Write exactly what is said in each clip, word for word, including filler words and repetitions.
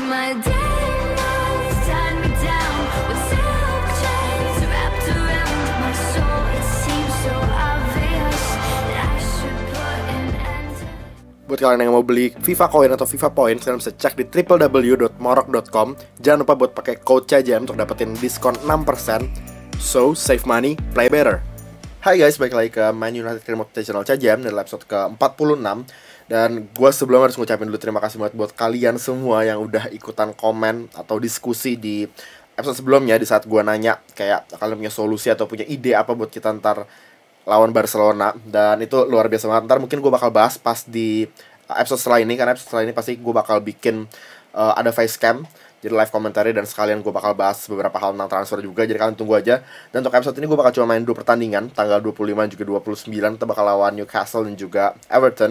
my day nights tied me down with silk chains wrapped around my soul. It seems so obvious that I should put an end to. Buat kalian yang mau beli FIFA Coin atau FIFA Points, kalian bisa cek di w w w dot morok dot com. Jangan lupa buat pakai code CAJAM untuk dapetin diskon enam persen. So, save money, play better. Hai guys, balik lagi ke Man United Remote Channel CAJAM dari episode ke empat puluh enam. Dan gue sebelum harus ngucapin dulu terima kasih banget buat kalian semua yang udah ikutan komen atau diskusi di episode sebelumnya. Di saat gue nanya kayak kalian punya solusi atau punya ide apa buat kita ntar lawan Barcelona. Dan itu luar biasa banget. Ntar mungkin gue bakal bahas pas di episode setelah ini, karena episode setelah ini pasti gue bakal bikin uh, ada facecam, jadi live commentary, dan sekalian gue bakal bahas beberapa hal tentang transfer juga. Jadi kalian tunggu aja. Dan untuk episode ini gue bakal cuma main dua pertandingan, tanggal dua puluh lima juga dua puluh sembilan. Kita bakal lawan Newcastle dan juga Everton.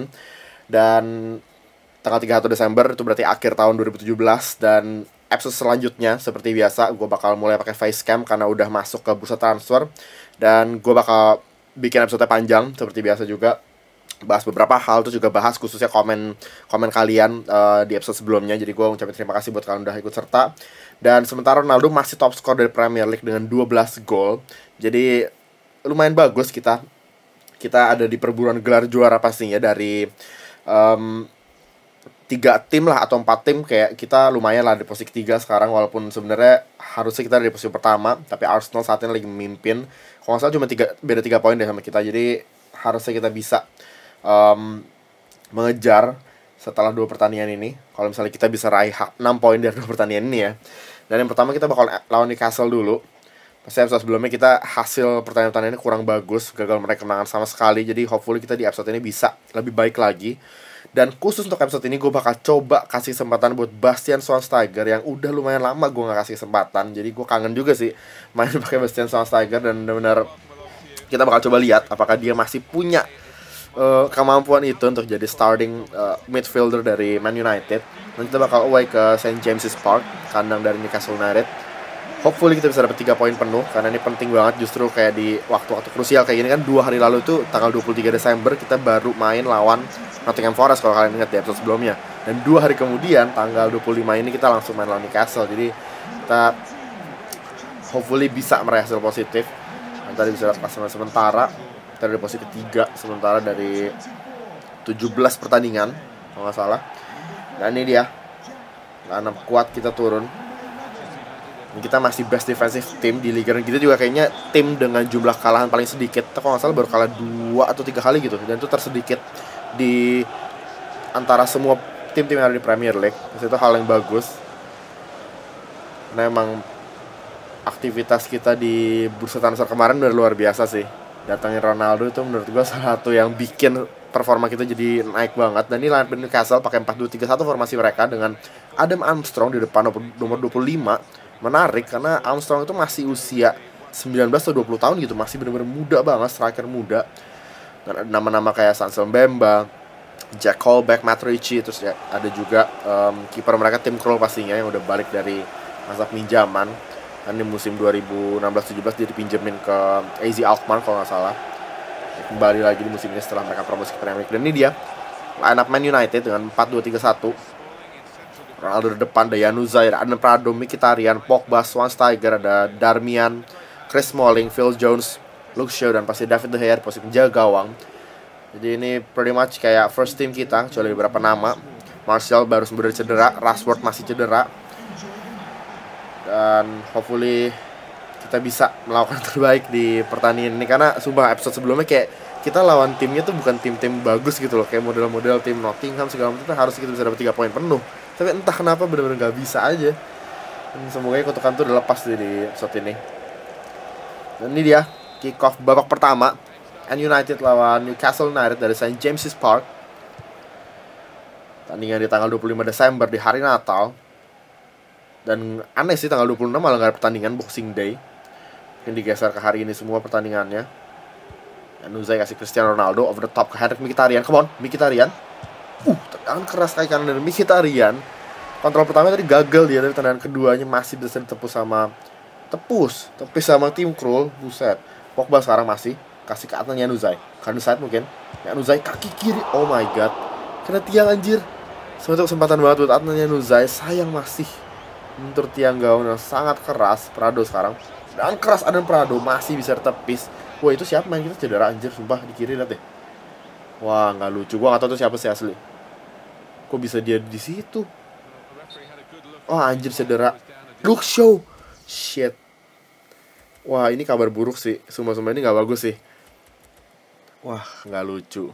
Dan tanggal tiga puluh satu Desember itu berarti akhir tahun dua ribu tujuh belas. Dan episode selanjutnya seperti biasa gue bakal mulai pakai facecam karena udah masuk ke bursa transfer. Dan gue bakal bikin episode panjang seperti biasa juga, bahas beberapa hal, terus juga bahas khususnya komen komen kalian uh, di episode sebelumnya. Jadi gue ngucapin terima kasih buat kalian udah ikut serta. Dan sementara Ronaldo masih top skor dari Premier League dengan dua belas gol. Jadi lumayan bagus kita. Kita ada di perburuan gelar juara pastinya dari um, tiga tim lah atau empat tim. Kayak kita lumayan lah di posisi ketiga sekarang, walaupun sebenarnya harusnya kita ada di posisi pertama, tapi Arsenal saat ini lagi memimpin. Kalau nggak salah cuma tiga, beda tiga poin deh sama kita. Jadi harusnya kita bisa um, mengejar setelah dua pertandingan ini. Kalau misalnya kita bisa raih enam poin dari dua pertandingan ini ya. Dan yang pertama kita bakal lawan Newcastle dulu. Pasti episode sebelumnya kita hasil pertandingan-pertandingan ini kurang bagus, gagal meraih kemenangan sama sekali. Jadi hopefully kita di episode ini bisa lebih baik lagi. Dan khusus untuk episode ini gue bakal coba kasih kesempatan buat Bastian Schweinsteiger yang udah lumayan lama gue gak kasih kesempatan. Jadi gue kangen juga sih main pakai Bastian Schweinsteiger. Dan benar-benar kita bakal coba lihat apakah dia masih punya uh, kemampuan itu untuk jadi starting uh, midfielder dari Man United. Nanti kita bakal away ke Saint James's Park, kandang dari Newcastle United. Hopefully kita bisa dapat tiga poin penuh, karena ini penting banget. Justru kayak di waktu-waktu krusial kayak gini kan, dua hari lalu itu tanggal dua puluh tiga Desember kita baru main lawan Nottingham Forest kalau kalian ingat di episode sebelumnya. Dan dua hari kemudian tanggal dua puluh lima ini kita langsung main lawan Newcastle. Jadi kita hopefully bisa meraih hasil positif. Nanti bisa dapat klasemen sementara. Kita ada di posisi ketiga sementara dari tujuh belas pertandingan kalau nggak salah. Dan ini dia, karena kuat kita turun. Kita masih best defensive team di liga, dan kita juga kayaknya tim dengan jumlah kekalahan paling sedikit. Kita kalau nggak salah baru kalah dua atau tiga kali gitu, dan itu tersedikit di antara semua tim-tim yang ada di Premier League. Itu hal yang bagus. Nah, emang aktivitas kita di bursa transfer kemarin udah luar biasa sih. Datangin Ronaldo itu menurut gue salah satu yang bikin performa kita jadi naik banget. Dan ini lawan Newcastle pakai empat dua tiga satu formasi mereka dengan Adam Armstrong di depan nomor dua puluh lima. Menarik karena Armstrong itu masih usia sembilan belas atau dua puluh tahun gitu, masih benar-benar muda banget, striker muda. Dan nama-nama kayak Sanchez Mbemba, Jack Colback, Matt Ritchie, terus ya ada juga um, kiper mereka Tim Krul pastinya yang udah balik dari masa pinjaman. Dan di musim dua ribu enam belas tujuh belas dia dipinjemin ke A Z Alkmaar kalau nggak salah. Kembali lagi di musim ini setelah mereka promosi ke Premier League. Dan ini dia line up Man United dengan empat dua tiga satu. Ronaldo di depan, ada Januzaj, ada Adnan Prado, Mkhitaryan, Pogba, Schweinsteiger, ada Darmian, Chris Smalling, Phil Jones, Luke Shaw, dan pasti David De Gea posisi penjaga gawang. Jadi ini pretty much kayak first team kita, kecuali beberapa nama. Martial baru sembuh dari cedera, Rashford masih cedera. Dan hopefully kita bisa melakukan terbaik di pertandingan ini, karena sumpah episode sebelumnya kayak kita lawan timnya tuh bukan tim-tim bagus gitu loh, kayak model-model tim Nottingham segala macam, harusnya kita bisa dapat tiga poin penuh. Tapi entah kenapa benar-benar gak bisa aja. Dan semoga kutukan itu udah lepas di episode ini. Dan ini dia kick off babak pertama Man United lawan Newcastle United dari Saint James's Park. Tandingan di tanggal dua puluh lima Desember di hari Natal. Dan aneh sih tanggal dua puluh enam malah gak ada pertandingan, Boxing Day. Mungkin digeser ke hari ini semua pertandingannya. Januzaj kasih Cristiano Ronaldo over the top ke Henrik Mkhitaryan. Come on, Mkhitaryan. Uh, tendangan keras kaki kanan dari Mkhitaryan. Kontrol pertama tadi gagal dia, tapi tendangan keduanya masih bisa ditepus sama tepus, tepis sama Tim Krul. Buset. Pogba sekarang masih kasih ke atas Januzaj. Karena side mungkin. Januzaj kaki kiri. Oh my god. Kena tiang anjir. Suatu kesempatan banget buat Adnan Januzaj. Sayang masih mentur tiang gawang yang sangat keras. Prado sekarang. Dan keras Adnan Prado masih bisa tertepis. Wah itu siapa main kita cedera anjir. Sumpah di kiri liat deh. Wah nggak lucu. Gua nggak tahu tuh siapa sih asli. Kok bisa dia di situ? Oh anjir cedera. Luke Shaw. Shit. Wah ini kabar buruk sih. Sumpah-sumpah ini nggak bagus sih. Wah nggak lucu.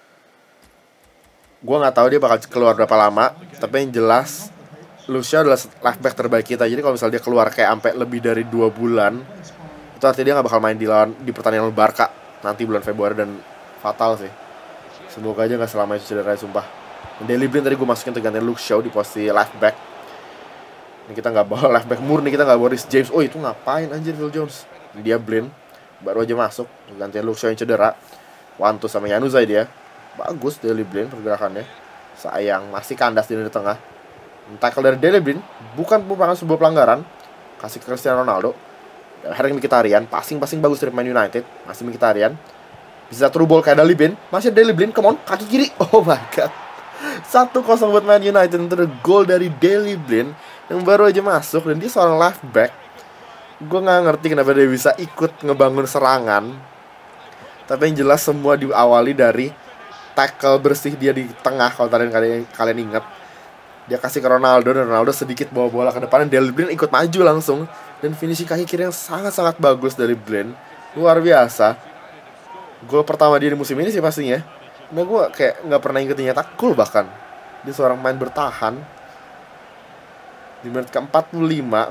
Gue nggak tahu dia bakal keluar berapa lama, tapi yang jelas Luke Shaw adalah left back terbaik kita. Jadi kalau misalnya dia keluar kayak sampai lebih dari dua bulan, itu artinya dia nggak bakal main di lawan di pertandingan Barca nanti bulan Februari, dan fatal sih. Semoga aja nggak selama itu cedera, sumpah. Daley Blind tadi gue masukin untuk gantiin Luke Shaw di posisi left back. Ini kita nggak bawa left back murni, kita nggak bawa Reece James. Oh itu ngapain anjir Phil Jones? Dia Blind baru aja masuk gantiin Luke Shaw yang cedera. One two sama Januzaj dia. Bagus Daley Blind pergerakannya. Sayang masih kandas di lini tengah. Tackle dari Daley Blind bukan merupakan sebuah pelanggaran. Kasih ke Cristiano Ronaldo. Henrik Mkhitaryan, passing-passing bagus dari Man United. Masih Mkhitaryan. Bisa through ball kayak Daley Blind. Masih Daley Blind, come on, kaki kiri. Oh my god. satu kosong buat Man United. Itu ada gol dari Daley Blind yang baru aja masuk, dan dia seorang left back. Gue gak ngerti kenapa dia bisa ikut ngebangun serangan. Tapi yang jelas semua diawali dari tackle bersih dia di tengah. Kalau kalian kalian, kalian ingat, dia kasih ke Ronaldo, dan Ronaldo sedikit bawa bola ke depan, dan Daley Blind ikut maju langsung. Dan finishing kaki kiri yang sangat-sangat bagus dari Blind. Luar biasa. Gol pertama dia di musim ini sih pastinya. Nah gue kayak gak pernah ingetin nyetak gol bahkan. Dia seorang main bertahan. Di menit ke empat puluh lima.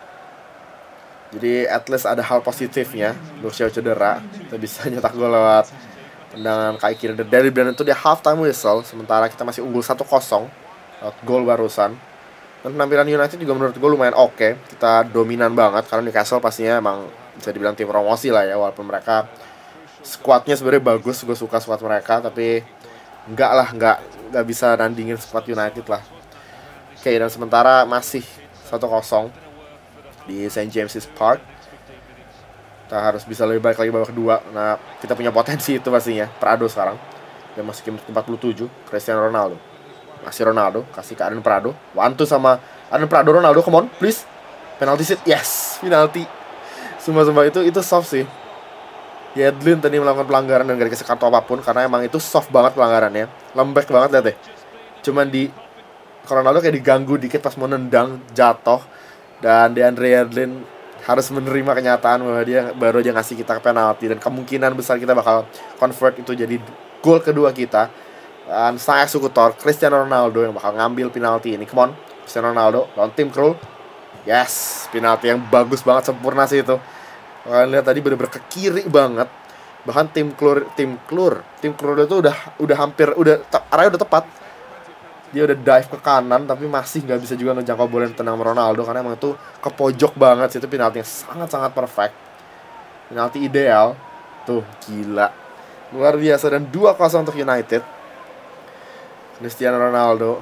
Jadi at least ada hal positifnya. Luke Shaw cedera, kita bisa nyetak gol lewat tendangan kaki kiri dari Daley Blind itu di half time whistle. Sementara kita masih unggul satu kosong lewat gol barusan. Dan penampilan United juga menurut gue lumayan oke okay. Kita dominan banget, karena Newcastle pastinya emang bisa dibilang tim promosi lah ya. Walaupun mereka squadnya sebenarnya bagus, gue suka squad mereka, tapi enggak lah, enggak, enggak bisa nandingin squad United lah. Oke, okay, dan sementara masih satu kosong di Saint James's Park. Kita harus bisa lebih baik lagi babak kedua. Nah, kita punya potensi itu pastinya. Prado sekarang. Dia masih ke empat puluh tujuh. Cristiano Ronaldo. Masih Ronaldo. Kasih ke Adnan Prado. One two sama Adnan Prado. Ronaldo, come on, please. Penalty shoot. Yes, penalty. Sumpah-sumpah itu, itu soft sih. Yedlin tadi melakukan pelanggaran dan gak dikasih kartu apapun, karena emang itu soft banget pelanggarannya. Lembek banget, lihat deh. Cuman di Ronaldo kayak diganggu dikit pas mau nendang, jatuh. Dan DeAndre Yedlin harus menerima kenyataan bahwa dia baru aja ngasih kita penalti, dan kemungkinan besar kita bakal convert itu jadi gol kedua kita. Dan sang eksekutor Cristiano Ronaldo yang bakal ngambil penalti ini. Come on, Cristiano Ronaldo lawan tim Krul. Yes, penalti yang bagus banget, sempurna sih itu. Kalian lihat tadi bener-bener ke kiri banget. Bahkan tim Klur, tim Klur, tim Klur itu udah udah hampir udah arahnya udah tepat. Dia udah dive ke kanan, tapi masih nggak bisa juga ngejangkau bola yang tenang Ronaldo, karena emang itu ke pojok banget sih. Itu penalti yang sangat-sangat perfect, penalti ideal. Tuh, gila, luar biasa. Dan dua kosong untuk United. Cristiano Ronaldo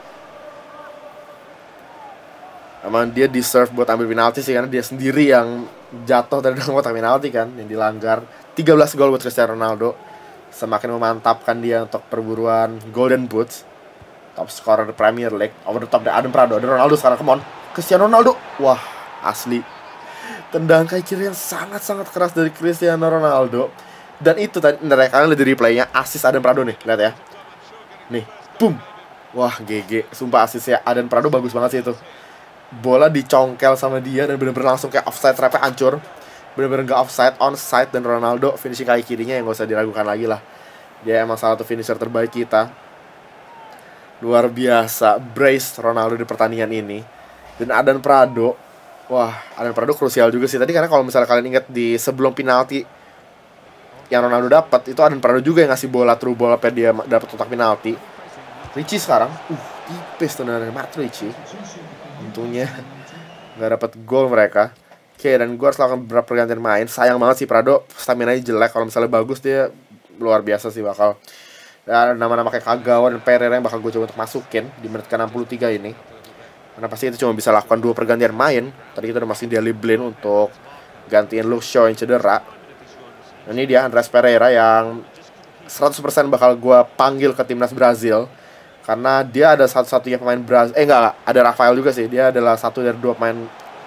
emang dia deserve buat ambil penalti sih, karena dia sendiri yang jatuh dari dalam kotak penalti kan, yang dilanggar. Tiga belas gol buat Cristiano Ronaldo, semakin memantapkan dia untuk perburuan Golden Boots. Top scorer di Premier League. Over the top dari Adnan Prado. Ada Ronaldo sekarang, come on, Cristiano Ronaldo. Wah, asli tendangan kaki kiri yang sangat-sangat keras dari Cristiano Ronaldo. Dan itu tadi, ntar kalian lihat di replaynya, assist Adnan Prado nih, lihat ya. Nih, boom. Wah, G G. Sumpah assistnya Adnan Prado bagus banget sih itu. Bola dicongkel sama dia dan bener-bener langsung kayak offside, trapnya hancur. Bener-bener gak offside, onside. Dan Ronaldo finishing kaki kirinya yang gak usah diragukan lagi lah. Dia emang salah satu finisher terbaik kita. Luar biasa, brace Ronaldo di pertandingan ini. Dan Adnan Prado, wah, Adnan Prado krusial juga sih tadi, karena kalau misalnya kalian ingat di sebelum penalti yang Ronaldo dapat, itu Adnan Prado juga yang ngasih bola through ball sampai dia dapat kotak penalti. Ricci sekarang, uh, tipis tuh dari Matt Ricci. Untungnya nggak dapat gol mereka. Oke, dan gue harus lakukan beberapa pergantian main. Sayang banget sih Prado, stamina-nya jelek. Kalau misalnya bagus dia luar biasa sih bakal. Dan nama-nama kayak Kagawa dan Pereira yang bakal gue coba untuk masukin di menit ke enam puluh tiga ini. Karena pasti itu cuma bisa lakukan dua pergantian main. Tadi kita udah masukin Daley Blind untuk gantiin Luke Shaw yang cedera. Dan ini dia Andreas Pereira yang seratus persen bakal gue panggil ke timnas Brazil. karena dia ada satu-satunya pemain Brazil. Eh enggak, enggak, ada Rafael juga sih. Dia adalah satu dari dua pemain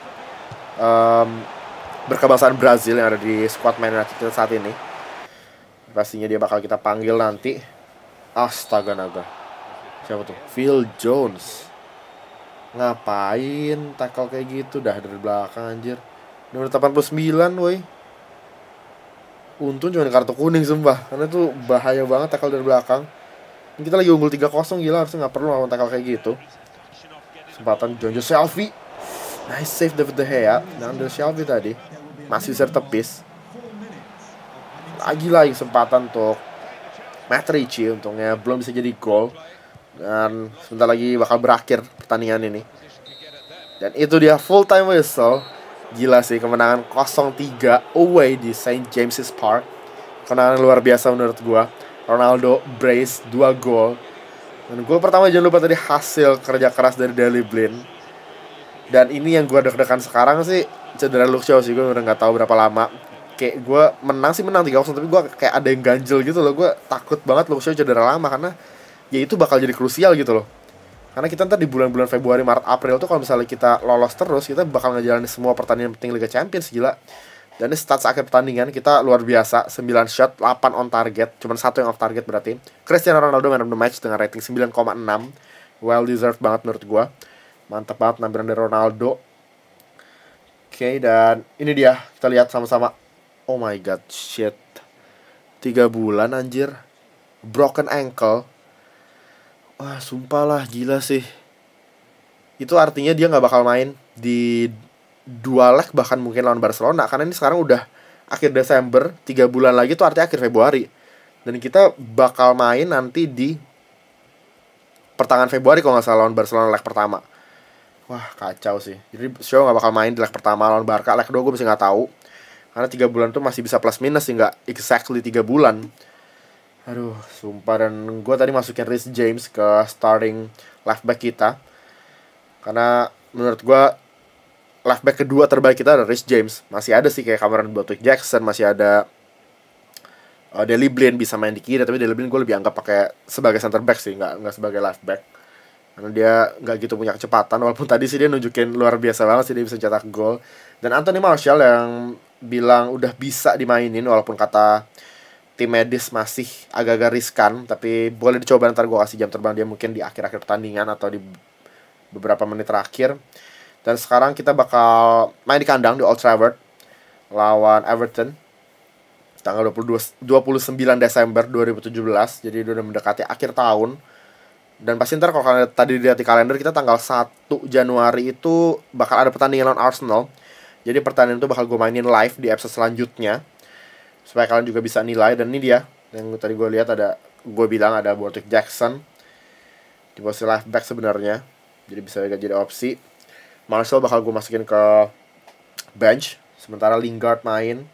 um, berkebangsaan Brazil yang ada di squad Man United saat ini. Pastinya dia bakal kita panggil nanti. Astaga naga. Siapa tuh? Phil Jones. Ngapain tackle kayak gitu dah dari belakang anjir. Nomor delapan puluh sembilan woi. Untung cuma kartu kuning sumpah. Karena itu bahaya banget tackle dari belakang. Kita lagi unggul tiga kosong, gila, harusnya gak perlu lawan tackle kayak gitu. Kesempatan Jonjo Shelvey. Nice save David De Gea. Dan Jonjo Shelvey tadi masih bisa tepis. Lagi-lagi kesempatan untuk Matt Ritchie. Untungnya belum bisa jadi gol. Dan sebentar lagi bakal berakhir pertandingan ini. Dan itu dia full time whistle. Gila sih, kemenangan nol tiga away di Saint James's Park. Kemenangan luar biasa menurut gua. Ronaldo brace dua gol. Dan gol pertama jangan lupa tadi hasil kerja keras dari Daley Blind. Dan ini yang gua deg-degan sekarang sih, cedera Luke Shaw sih. Gua udah nggak tahu berapa lama. Kayak gua menang sih menang tiga kosong, tapi gua kayak ada yang ganjel gitu loh. Gua takut banget Luke Shaw cedera lama karena ya itu bakal jadi krusial gitu loh. Karena kita ntar di bulan-bulan Februari, Maret, April tuh kalau misalnya kita lolos terus, kita bakal ngejalanin semua pertandingan penting Liga Champions, gila. Dan ini stats akhir pertandingan kita luar biasa, sembilan shot, delapan on target, cuman satu yang off target berarti. Cristiano Ronaldo man of the match dengan rating sembilan koma enam. Well deserved banget menurut gua. Mantap banget penampilan dari Ronaldo. Oke, okay, dan ini dia, kita lihat sama-sama. Oh my god, shit. Tiga bulan anjir. Broken ankle. Wah, sumpah lah, gila sih. Itu artinya dia gak bakal main di dua leg, bahkan mungkin lawan Barcelona. Karena ini sekarang udah akhir Desember, tiga bulan lagi tuh artinya akhir Februari. Dan kita bakal main nanti di pertengahan Februari kalau gak salah lawan Barcelona leg pertama. Wah, kacau sih. Jadi Shaw gak bakal main di leg pertama lawan Barca. Leg kedua gue masih gak tahu. Karena tiga bulan tuh masih bisa plus minus sih, gak exactly tiga bulan. Aduh, sumpah. Dan gue tadi masukin Reece James ke starting left back kita. Karena menurut gue left back kedua terbaik kita adalah Reece James. Masih ada sih kayak Cameron Borthwick-Jackson, masih ada uh, Daley Blind bisa main di kiri. Tapi Daley Blind gue lebih anggap pakai sebagai center back sih, nggak nggak sebagai left back. Karena dia nggak gitu punya kecepatan. Walaupun tadi sih dia nunjukin luar biasa banget sih, dia bisa cetak gol. Dan Anthony Martial yang bilang udah bisa dimainin, walaupun kata tim medis masih agak-agak riskan, tapi boleh dicoba, ntar gue kasih jam terbang dia mungkin di akhir-akhir pertandingan atau di beberapa menit terakhir. Dan sekarang kita bakal main di kandang di Old Trafford lawan Everton tanggal dua puluh sembilan Desember dua ribu tujuh belas. Jadi udah mendekati akhir tahun. Dan pasti ntar kalau kalian tadi dilihat di kalender, kita tanggal satu Januari itu bakal ada pertandingan lawan Arsenal. Jadi pertandingan itu bakal gue mainin live di episode selanjutnya, supaya kalian juga bisa nilai. Dan ini dia yang tadi gue lihat, ada, gue bilang ada Borthwick-Jackson di posisi left back sebenarnya, jadi bisa jadi opsi. Martial bakal gue masukin ke bench, sementara Lingard main.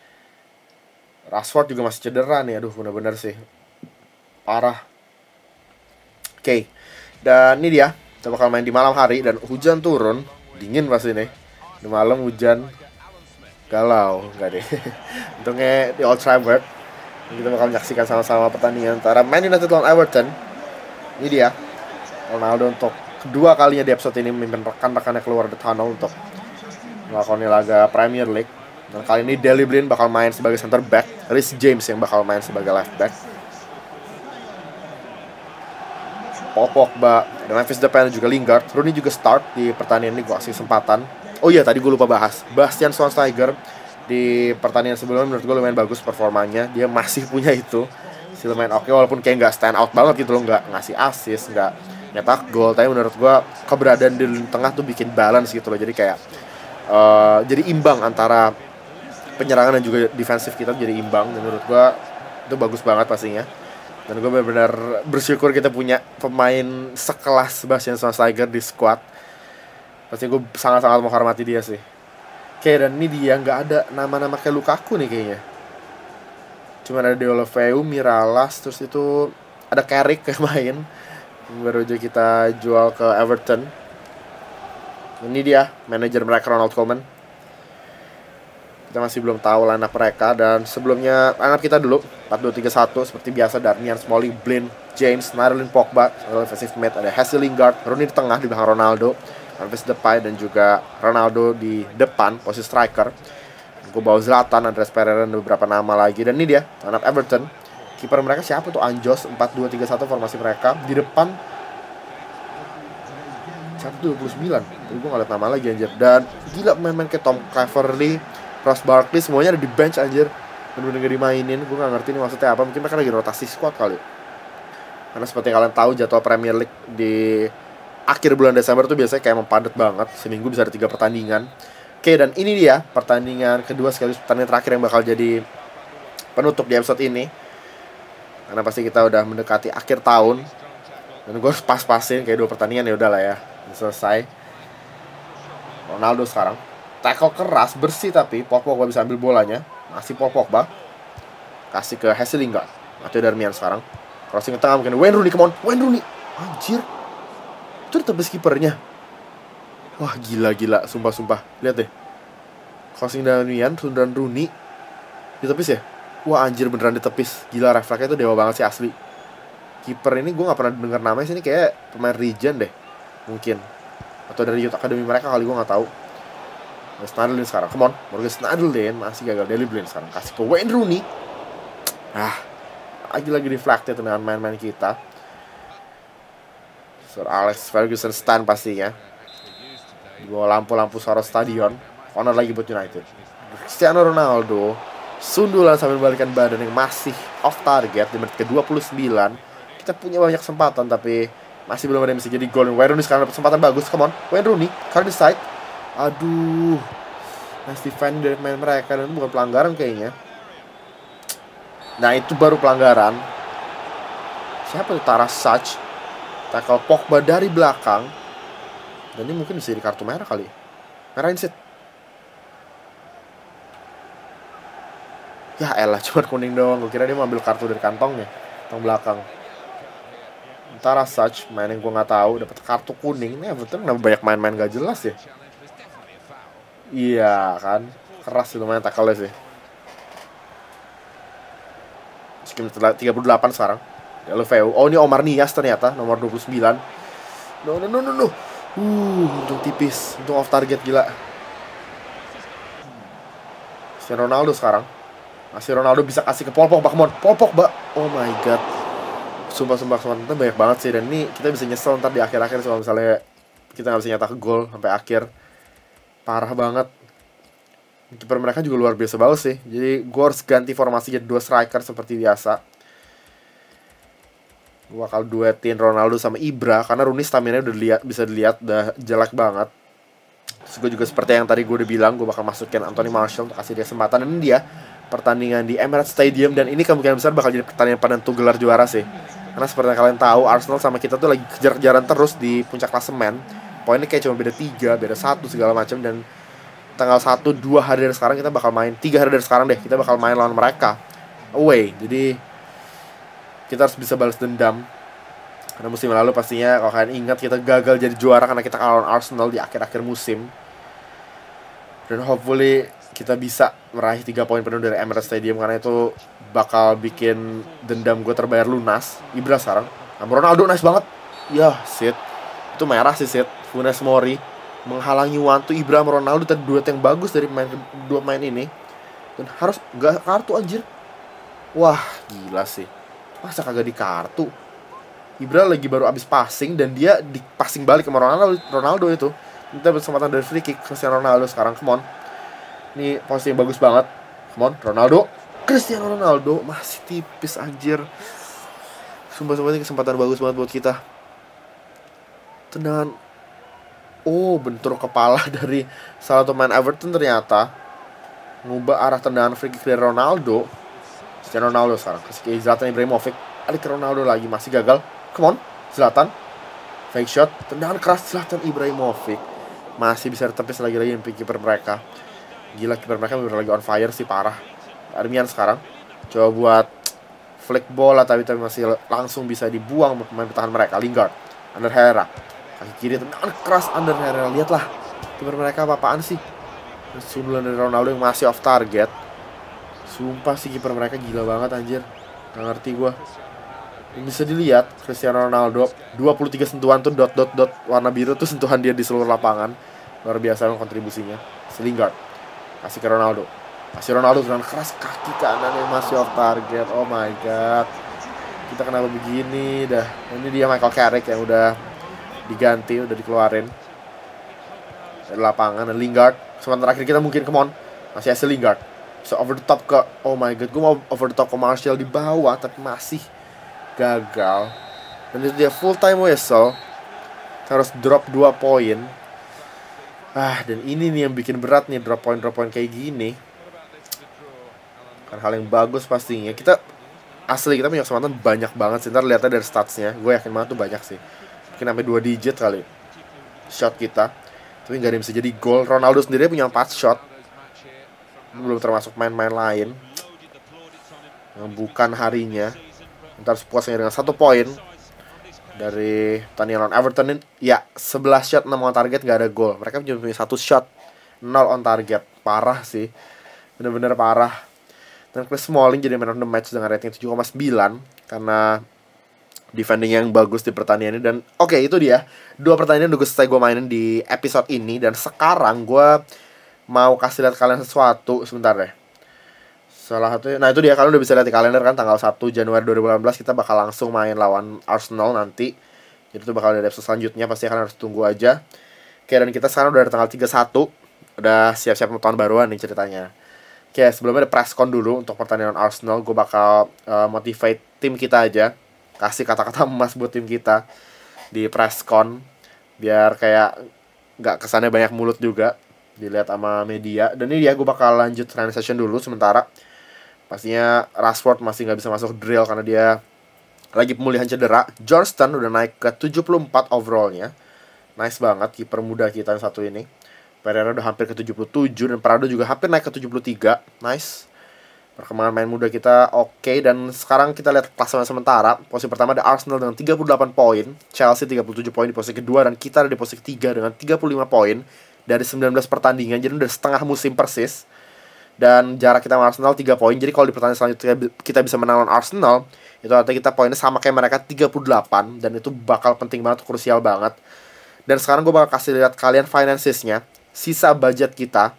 Rashford juga masih cedera nih, aduh bener-bener sih parah. Oke, okay. Dan ini dia, kita bakal main di malam hari dan hujan turun, dingin pasti nih. Di malam hujan, galau, enggak deh. Untungnya di Old Trafford. Kita bakal menyaksikan sama-sama pertandingan antara Man United lawan Everton. Ini dia, Ronaldo untuk kedua kalinya di episode ini memimpin rekan-rekannya keluar the tunnel untuk melakukan laga Premier League. Dan kali ini Daley Blind bakal main sebagai center back, Reece James yang bakal main sebagai left back. Paul Pogba dan Memphis Depay dan juga Lingard. Rooney juga start di pertandingan ini, gue kasih kesempatan. Oh iya, tadi gue lupa bahas, Bastian Schweinsteiger di pertandingan sebelumnya menurut gue lumayan bagus performanya. Dia masih punya itu, masih lumayan oke, walaupun kayak nggak stand out banget gitu loh, nggak ngasih assist, nggak nyetak gol. Tapi menurut gue keberadaan di tengah tuh bikin balance gitu loh. Jadi kayak uh, jadi imbang antara penyerangan dan juga defensif kita, jadi imbang. Dan menurut gue itu bagus banget pastinya. Dan gue benar-benar bersyukur kita punya pemain sekelas Bastian Schweinsteiger di squad. Pasti gue sangat-sangat menghormati dia sih. Oke, dan ini dia, nggak ada nama-nama kayak Lukaku nih kayaknya. Cuma ada Deulofeu, Miralas, terus itu ada Carrick yang main. Baru aja kita jual ke Everton. Ini dia, manajer mereka Ronald Koeman. Kita masih belum tahu line up mereka. Dan sebelumnya line up kita dulu empat dua tiga satu seperti biasa. Darmian, Smalling, Blind, James, Schneiderlin, Pogba, offensive mid. Ada Jesse Lingard, Rooney di tengah di belakang Ronaldo, Memphis Depay, dan juga Ronaldo di depan posisi striker. Gue bawa Zlatan, Andreas Pereira, dan beberapa nama lagi. Dan ini dia line up Everton. Kiper mereka siapa tuh? Anjos. Empat dua tiga satu formasi mereka. Di depan siapa tuh? dua puluh sembilan. Tapi gue gak liat nama lagi anjir. Dan gila pemain-pemain kayak Tom Cleverley, Ross Barkley, semuanya ada di bench anjir. Bener-bener gak dimainin. Gue gak ngerti ini maksudnya apa. Mungkin mereka lagi rotasi squad kali. Karena seperti yang kalian tahu, jadwal Premier League di akhir bulan Desember tuh biasanya kayak padat banget. Seminggu bisa ada tiga pertandingan. Oke, dan ini dia pertandingan kedua sekaligus pertandingan terakhir yang bakal jadi penutup di episode ini. Karena pasti kita udah mendekati akhir tahun. Dan gue harus pas-pasin kayak dua pertandingan, ya udahlah ya. Selesai. Ronaldo sekarang tackle keras, bersih, tapi Pogba bisa ambil bolanya. Masih Pogba. Kasih ke Jesse Lingard. Atau Darmian sekarang. Crossing ke tengah mungkin Wayne Rooney, come on. Wayne Rooney. Anjir. Itu ditepis kipernya. Wah, gila-gila, sumpah-sumpah. Lihat deh. Crossing Darmian, dan Rooney ditepis ya. Wah, anjir, beneran ditepis. Gila, refleksnya itu dewa banget sih asli. Kiper ini gue gak pernah denger namanya sih. Ini kayak pemain regen deh. Mungkin. Atau dari Youth Academy mereka kali, gue gak tahu. Schneiderlin sekarang, come on. Morgan Schneiderlin masih gagal. Daley Blind sekarang kasih ke Wayne Rooney. Ah, lagi-lagi deflected dengan main-main kita. Sir Alex Ferguson stand pastinya. Bawa lampu-lampu sorot stadion. Corner lagi buat United. Cristiano Ronaldo sundulan sambil balikan badan yang masih off target di menit ke dua puluh sembilan. Kita punya banyak kesempatan tapi masih belum ada yang bisa jadi gol. Wayne Rooney sekarang dapat kesempatan bagus. Come on, Wayne Rooney, current side. Aduh, nice defend dari pemain mereka. Dan itu bukan pelanggaran kayaknya. Nah, itu baru pelanggaran. Siapa tuh? Taras Such tackle Pogba dari belakang. Dan ini mungkin bisa jadi kartu merah kali. Merahin sit. Ya elah, cuma kuning doang. Gue kira dia mau ambil kartu dari kantongnya, kantong belakang. Antara Such, main yang gue nggak tahu, dapat kartu kuning. Ini Everton kenapa banyak main-main gak jelas ya? Iya kan, keras itu main tackle-nya sih. Skim tiga puluh delapan sekarang. Delofeu. Oh, ini Omar Nias ternyata, nomor dua puluh sembilan. No, no, no, no, no. Uh, untung tipis, untung off target, gila. Si Ronaldo sekarang. Masih Ronaldo bisa kasih ke Paul Pogba, come on, Paul Pogba. Oh my god. Sumpah-sumpah kesempatan banyak banget sih. Dan ini kita bisa nyesel ntar di akhir-akhir kalau misalnya kita gak bisa nyetak gol sampai akhir. Parah banget. Kiper mereka juga luar biasa bagus sih. Jadi gue harus ganti formasi jadi dua striker seperti biasa. Gue bakal duetin Ronaldo sama Ibra. Karena Rooney stamina udah dilihat, bisa dilihat udah jelek banget. Terus gue juga seperti yang tadi gue udah bilang, gue bakal masukin Anthony Martial untuk kasih dia kesempatan. Dan ini dia pertandingan di Emirates Stadium. Dan ini kemungkinan besar bakal jadi pertandingan penentu gelar juara sih. Karena seperti yang kalian tahu, Arsenal sama kita tuh lagi kejar-kejaran terus di puncak klasemen. Poinnya kayak cuma beda tiga, beda satu segala macam. Dan tanggal satu, dua hari dari sekarang kita bakal main, tiga hari dari sekarang deh, kita bakal main lawan mereka away. Jadi kita harus bisa balas dendam. Karena musim lalu pastinya kalau kalian ingat kita gagal jadi juara karena kita kalah lawan Arsenal di akhir-akhir musim. Dan hopefully kita bisa meraih tiga poin penuh dari Emirates Stadium. Karena itu bakal bikin dendam gue terbayar lunas. Ibra sekarang, Ronaldo nice banget. Ya, shit. Itu merah sih, shit. Funes Mori menghalangi Wantu. Ibra sama Ronaldo tadi duet yang bagus dari main dua main ini. Dan harus gak kartu anjir. Wah, gila sih. Masa kagak di kartu? Ibra lagi baru abis passing dan dia di passing balik sama Ronaldo, Ronaldo itu. Kita berkesempatan dari free kick. Cristiano Ronaldo sekarang, come on. Ini posisi yang bagus banget. Come on, Ronaldo. Cristiano Ronaldo masih tipis anjir. Sumpah-sumpah ini kesempatan bagus banget buat kita. Tendangan. Oh, bentur kepala dari salah satu main Everton ternyata ngubah arah tendangan free kick dari Ronaldo. Cristiano Ronaldo sekarang kasih ke Zlatan Ibrahimovic. Alik ke Ronaldo lagi, masih gagal. Come on, Zlatan. Fake shot, tendangan keras Zlatan Ibrahimovic. Masih bisa ditepis lagi-lagi yang kiper mereka. Gila, kiper mereka bener lagi on fire sih, parah. Darmian sekarang coba buat flick bola tapi tapi masih langsung bisa dibuang pemain bertahan mereka. Lingard, Ander Herrera, kaki kiri tendangan keras Ander Herrera. Lihatlah kiper mereka apa-apaan sih. Sunderland dan Ronaldo yang masih off target. Sumpah sih kiper mereka gila banget anjir. Gak ngerti gue. Bisa dilihat Cristiano Ronaldo dua puluh tiga sentuhan tuh dot dot dot warna biru tuh sentuhan dia di seluruh lapangan. Luar biasa kontribusinya. Lingard kasih ke Ronaldo. Kasih Ronaldo dengan keras, kaki kanan yang masih off target. Oh my god. Kita kenapa begini dah. Ini dia Michael Carrick yang udah diganti, udah dikeluarin dari lapangan. Dan Lingard, sementara terakhir kita mungkin come on. Masih hasil Lingard. So over the top ke, oh my god, gue mau over the top ke Martial di bawah tapi masih gagal. Dan itu dia full time whistle. Harus drop dua poin. Ah, dan ini nih yang bikin berat nih, drop point drop point kayak gini. Kan hal yang bagus pastinya. Kita asli kita punya kesempatan banyak banget sih. Ntar lihatnya dari statsnya, gue yakin banget tuh banyak sih. Mungkin sampai dua digit kali shot kita. Tapi nggak ada yang bisa jadi gol. Ronaldo sendiri punya empat shot. Belum termasuk main-main lain yang bukan harinya. Ntar sepuasnya dengan satu poin dari pertandingan lawan Everton. Ya, sebelas shot, enam on target, gak ada gol. Mereka cuma punya satu shot, nol on target. Parah sih, bener-bener parah. Dan Chris Smalling jadi man of the match dengan rating tujuh koma sembilan karena defending yang bagus di pertandingan ini. Dan oke, okay, itu dia dua pertandingan udah selesai gue mainin di episode ini. Dan sekarang gue mau kasih lihat kalian sesuatu. Sebentar deh. Salah satu, nah itu dia, kalian udah bisa lihat di kalender kan, tanggal satu Januari dua ribu delapan belas kita bakal langsung main lawan Arsenal nanti. Jadi itu bakal ada episode selanjutnya, pasti kalian harus tunggu aja. Oke, dan kita sekarang udah ada tanggal tiga puluh satu, udah siap-siap mau tahun baruan nih ceritanya. Oke, sebelumnya ada press con dulu untuk pertandingan Arsenal. Gue bakal uh, motivate tim kita aja, kasih kata-kata emas buat tim kita di press con, biar kayak gak kesannya banyak mulut juga dilihat sama media. Dan ini dia, gue bakal lanjut training session dulu sementara. Pastinya Rashford masih nggak bisa masuk drill karena dia lagi pemulihan cedera. Johnston udah naik ke tujuh puluh empat overallnya. Nice banget kiper muda kita yang satu ini. Pereira udah hampir ke tujuh puluh tujuh dan Prado juga hampir naik ke tujuh puluh tiga. Nice. Perkembangan main muda kita oke. Okay. Dan sekarang kita lihat klasemen sementara. Posisi pertama ada Arsenal dengan tiga puluh delapan poin, Chelsea tiga puluh tujuh poin di posisi kedua, dan kita ada di posisi ketiga dengan tiga puluh lima poin dari sembilan belas pertandingan. Jadi udah setengah musim persis. Dan jarak kita sama Arsenal tiga poin. Jadi kalau di pertandingan selanjutnya kita bisa menang lawan Arsenal, itu artinya kita poinnya sama kayak mereka tiga puluh delapan. Dan itu bakal penting banget, krusial banget. Dan sekarang gue bakal kasih lihat kalian financesnya, sisa budget kita.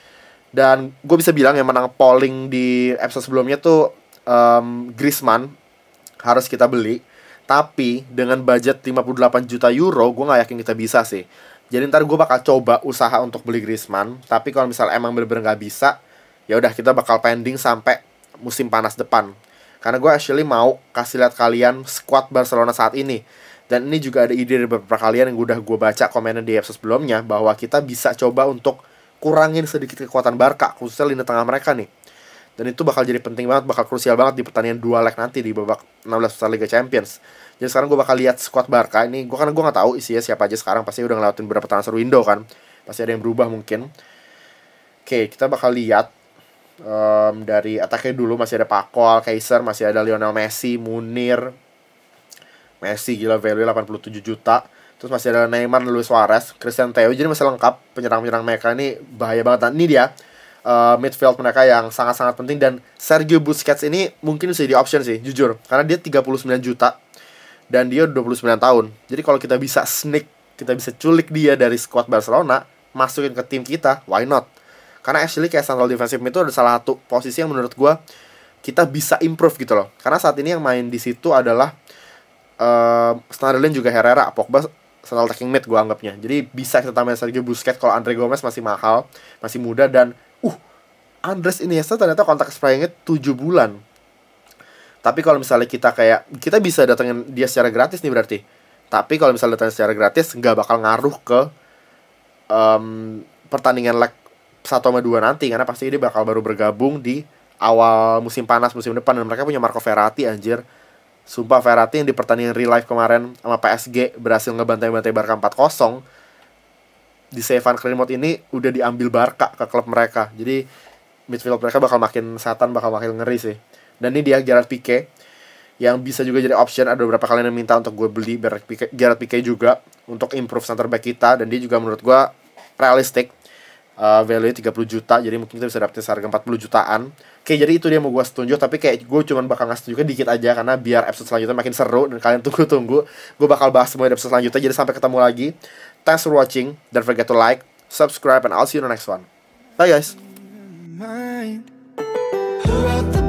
Dan gue bisa bilang yang menang polling di episode sebelumnya tuh um, Griezmann harus kita beli. Tapi dengan budget lima puluh delapan juta euro, gue gak yakin kita bisa sih. Jadi ntar gue bakal coba usaha untuk beli Griezmann. Tapi kalau misalnya emang bener-bener gak bisa, ya udah kita bakal pending sampai musim panas depan. Karena gue actually mau kasih lihat kalian squad Barcelona saat ini. Dan ini juga ada ide dari beberapa kalian yang udah gue baca komennya di episode sebelumnya, bahwa kita bisa coba untuk kurangin sedikit kekuatan Barca, khususnya lini tengah mereka nih. Dan itu bakal jadi penting banget, bakal krusial banget di pertandingan dua leg nanti di babak enam belas besar Liga Champions. Jadi sekarang gue bakal lihat squad Barca ini. Gue karena gue nggak tahu isinya siapa aja sekarang, pasti udah ngelewatin beberapa transfer window kan, pasti ada yang berubah mungkin. Oke, kita bakal lihat. Um, dari attack-nya dulu masih ada Paco Alcacer, masih ada Lionel Messi, Munir. Messi gila value delapan puluh tujuh juta. Terus masih ada Neymar, Luis Suarez, Christian Theo. Jadi masih lengkap penyerang-penyerang mereka ini, bahaya banget. Nah, ini dia uh, midfield mereka yang sangat-sangat penting. Dan Sergio Busquets ini mungkin bisa di option sih, jujur, karena dia tiga puluh sembilan juta dan dia dua puluh sembilan tahun. Jadi kalau kita bisa sneak, kita bisa culik dia dari squad Barcelona, masukin ke tim kita, why not? Karena actually kayak central defensive itu ada salah satu posisi yang menurut gue kita bisa improve gitu loh. Karena saat ini yang main di situ adalah uh, Schneiderlin juga Herrera, Pogba central attacking mid gue anggapnya. Jadi bisa kita tambahin Sergio Busquets. Kalau Andre Gomez masih mahal, masih muda. Dan uh Andres Iniesta ternyata kontrak expiring-nya tujuh bulan. Tapi kalau misalnya kita kayak, kita bisa datengin dia secara gratis nih berarti. Tapi kalau misalnya datengin secara gratis, nggak bakal ngaruh ke um, pertandingan leg satu sama dua nanti, karena pasti dia bakal baru bergabung di awal musim panas musim depan. Dan mereka punya Marco Verratti anjir. Sumpah, Verratti yang di pertandingan real life kemarin sama P S G berhasil ngebantai-bantai Barca empat kosong. Di save Van Clermont ini udah diambil Barca ke klub mereka. Jadi midfield mereka bakal makin setan, bakal makin ngeri sih. Dan ini dia Gerard Pique yang bisa juga jadi option. Ada beberapa kalian yang minta untuk gue beli Gerard Pique juga untuk improve center back kita. Dan dia juga menurut gue realistik. uh, value tiga puluh juta, jadi mungkin kita bisa dapetin seharga empat puluh jutaan. Oke, jadi itu dia mau gue tunjuk, tapi kayak gue cuman bakal ngasih tunjuknya dikit aja karena biar episode selanjutnya makin seru dan kalian tunggu-tunggu. Gue bakal bahas semua di episode selanjutnya, jadi sampai ketemu lagi. Thanks for watching, don't forget to like, subscribe, and I'll see you in the next one. Bye guys. Mind. Who wrote the